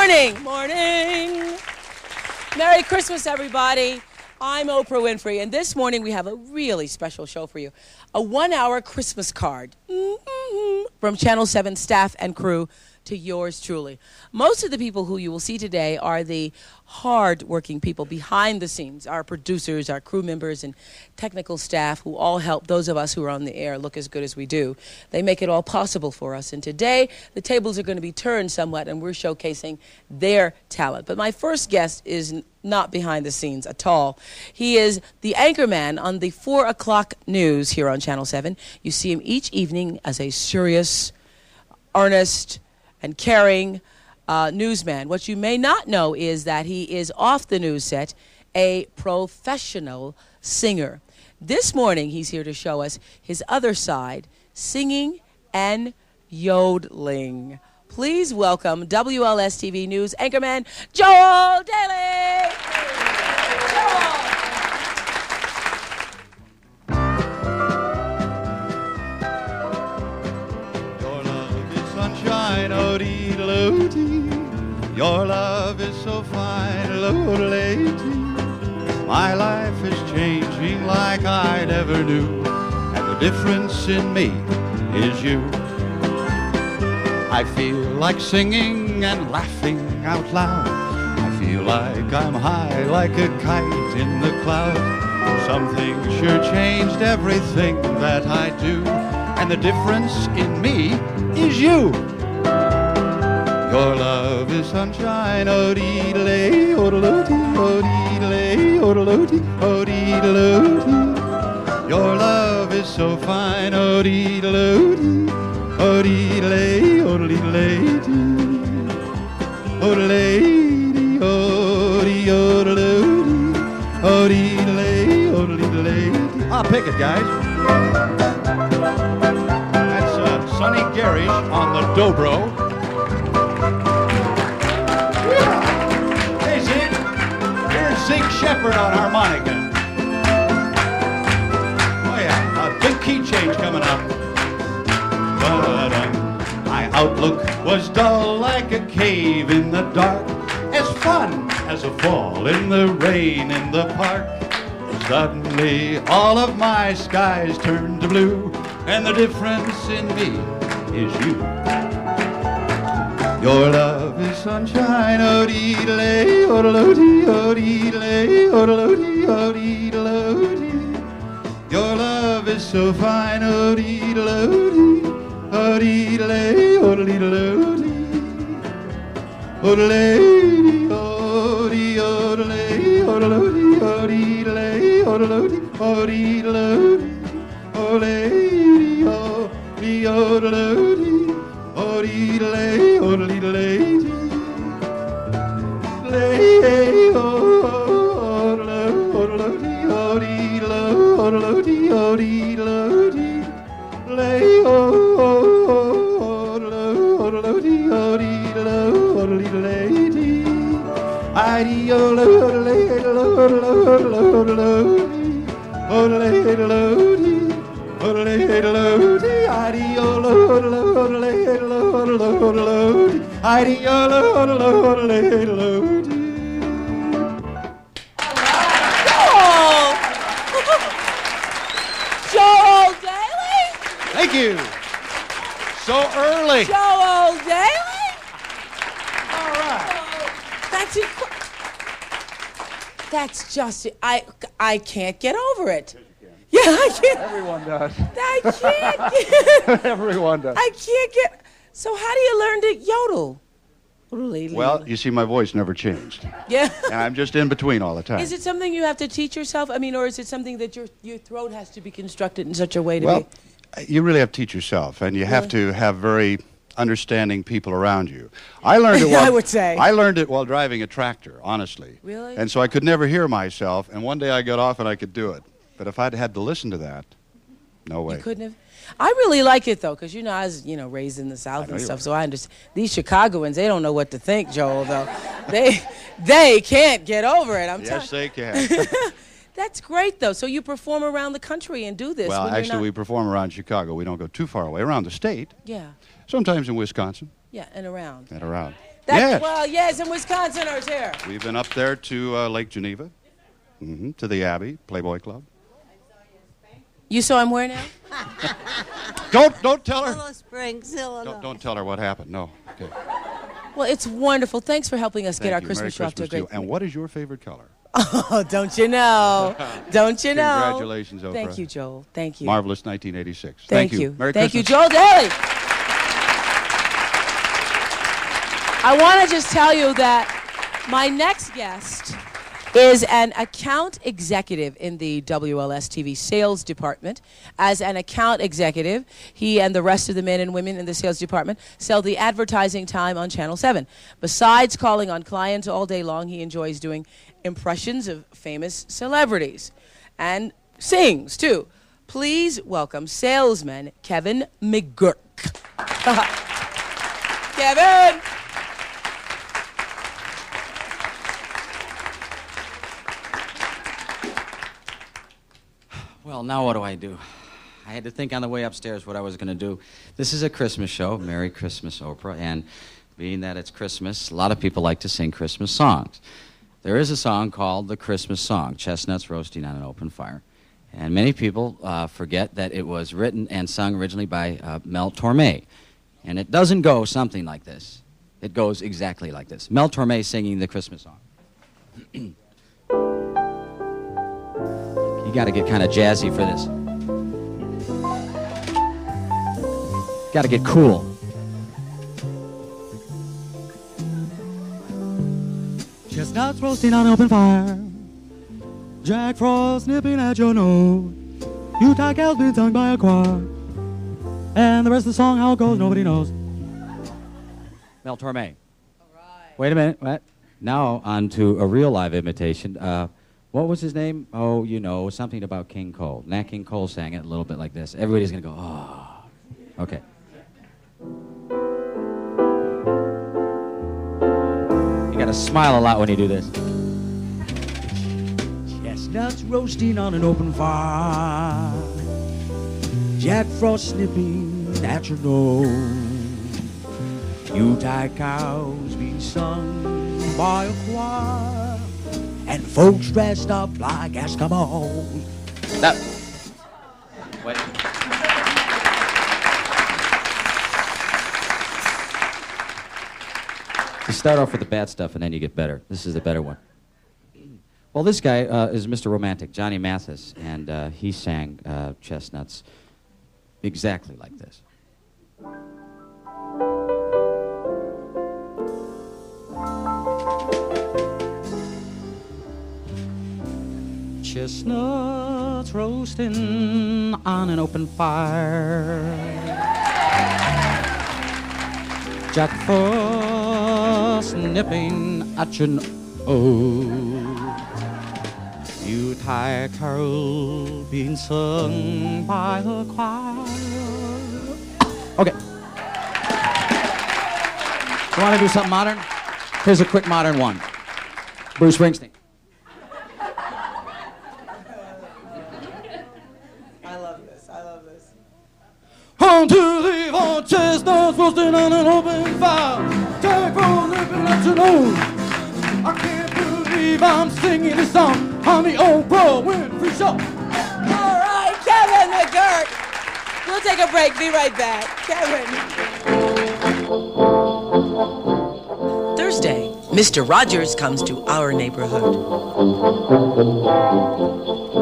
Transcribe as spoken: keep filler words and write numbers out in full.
morning. Morning. Merry Christmas, everybody. I'm Oprah Winfrey, and this morning we have a really special show for you. A one-hour Christmas card mm-hmm. from Channel seven staff and crew to yours truly. Most of the people who you will see today are the hard-working people behind the scenes, our producers, our crew members, and technical staff who all help those of us who are on the air look as good as we do. They make it all possible for us. And today, the tables are going to be turned somewhat, and we're showcasing their talent. But my first guest is not behind the scenes at all. He is the anchorman on the four o'clock news here on Channel seven. You see him each evening as a serious, earnest, and caring uh, newsman. What you may not know is that he is off the news set, a professional singer. This morning, he's here to show us his other side, singing and yodeling. Please welcome W L S T V News anchorman, Joel Daly. Joel. Your love is sunshine, oh-dee-dee-dee. Your love is so fine, oh-dee-dee-dee. My life is changing like I never knew, and the difference in me is you. I feel like singing and laughing out loud. I feel like I'm high like a kite in the cloud. Something sure changed everything that I do, and the difference in me is you. Your love is sunshine, oh-dee-dee-lay, oh-dee-dee-dee, oh-dee-dee-lay, oh-dee-dee-dee, oh-dee-dee-dee. Your love is so fine, oh-dee-dee-dee. Oh-dee-dee-lay, oh-dee-dee-lay-dee, oh-dee-lay-dee, oh-dee-oh-dee-oh-dee, oh-dee-dee-lay, oh-dee-dee-lay-dee. Ah, pick it, guys. That's uh, Sonny Garish on the dobro. Hey, Zig. Here's Zig Shepard on harmonica. Oh, yeah, a big key change coming up. My outlook was dull like a cave in the dark, as fun as a fall in the rain in the park. Suddenly all of my skies turned to blue, and the difference in me is you. Your love is sunshine, oh-dee-dee-lay, oh-dee-dee-dee, oh-dee-dee-lay, oh-dee-dee-dee, oh-dee-dee-dee. Your love is so fine, oh-dee-dee-dee. Oh-dee-dee-lay, oh-dee-dee-lay, oh-dee-lay, oh-dee-oh-dee-lay, oh-dee-oh-dee-lay, oh-dee-lay, oh-dee-lay, oh-dee-oh-dee-oh-dee-lay, oh-dee-lay, oh-dee-lay, lay, oh-dee-oh-dee-lay, oh-dee-lay, lay, Joel Daly? Thank you. So early. Joel Daly? All right. That's incredible. That's just, I, I can't get over it. Yeah, I can't. Everyone does. I can't get, Everyone does. I can't get, so how do you learn to yodel? Well, you see, my voice never changed. Yeah. And I'm just in between all the time. Is it something you have to teach yourself? I mean, or is it something that your, your throat has to be constructed in such a way to well, be? you really have to teach yourself, and you have to have very understanding people around you. I learned it while, I would say. I learned it while driving a tractor, honestly. Really? And so I could never hear myself, and one day I got off and I could do it. But if I'd had to listen to that, no way. You couldn't have? I really like it, though, because, you know, I was, you know, raised in the South and stuff, so I understand. These Chicagoans, they don't know what to think, Joel, though. they they can't get over it, I'm telling you. Yes, they can. That's great, though. So you perform around the country and do this. Well, when actually, not... we perform around Chicago. We don't go too far away. Around the state. Yeah. Sometimes in Wisconsin. Yeah, and around. And around. That's, Yes. Well, yes, and Wisconsiners here. We've been up there to uh, Lake Geneva, mm-hmm, to the Abbey, Playboy Club. You saw him where now? Don't don't tell her. Willow Springs, Illinois. Don't, don't tell her what happened. No. Okay. Well, it's wonderful. Thanks for helping us Thank get our you. Christmas show Merry off to a Christmas great. you. And what is your favorite color? Oh, don't you know? Don't you know? Congratulations, Oprah. Thank you, Joel. Thank you. Marvelous nineteen eighty-six. Thank, Thank you. you. Merry Thank Christmas. you, Joel Daly. I want to just tell you that my next guest is an account executive in the W L S T V sales department. As an account executive, he and the rest of the men and women in the sales department sell the advertising time on Channel seven. Besides calling on clients all day long, he enjoys doing impressions of famous celebrities and sings, too. Please welcome salesman Kevin McGurk. Kevin! Well, now what do I do? I had to think on the way upstairs what I was going to do. This is a Christmas show. Merry Christmas, Oprah. And being that it's Christmas, a lot of people like to sing Christmas songs. There is a song called The Christmas Song, Chestnuts Roasting on an Open Fire. And many people uh, forget that it was written and sung originally by uh, Mel Torme. And it doesn't go something like this. It goes exactly like this. Mel Torme singing the Christmas song. You got to get kind of jazzy for this. Got to get cool. Chestnuts roasting on open fire, Jack Frost nipping at your nose, Utah cows being sung by a choir, and the rest of the song, how it goes, nobody knows. Mel Torme. Wait a minute. What? Now on to a real live imitation. Uh, what was his name? Oh, you know, something about King Cole. Nat King Cole sang it a little bit like this. Everybody's going to go, oh. Okay. You got to smile a lot when you do this. Chestnuts roasting on an open fire, Jack Frost snipping at your nose, Utah cows being sung by a choir, and folks dressed up like Eskimos. That. Wait. You start off with the bad stuff and then you get better. This is the better one. Well, this guy uh, is Mister Romantic, Johnny Mathis, and uh, he sang uh, Chestnuts exactly like this. Chestnuts roasting on an open fire, Jack Frost nipping at your nose, Utah carol being sung by a choir. Okay. You want to do something modern? Here's a quick modern one. Bruce Springsteen. I love this. I love this. On to leave on chestnuts roasting on an open fire, Jack Frost nipping at your nose. I can't believe I'm singing this song on the Oprah Winfrey Show. All right, Kevin McGurk. We'll take a break. Be right back. Kevin. Thursday, Mister Rogers comes to our neighborhood.